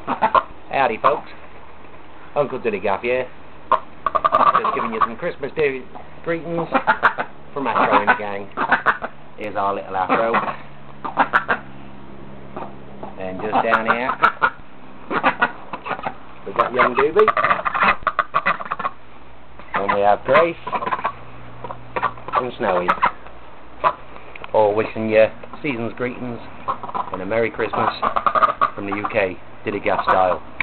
Howdy folks, Uncle Dilligaf here, just giving you some Christmas Day greetings from Afro and the gang. Here's our little Afro, and just down here we've got young Doobie, and we have Grace and Snowy, all wishing you season's greetings and a Merry Christmas from the UK, Dilligaf style.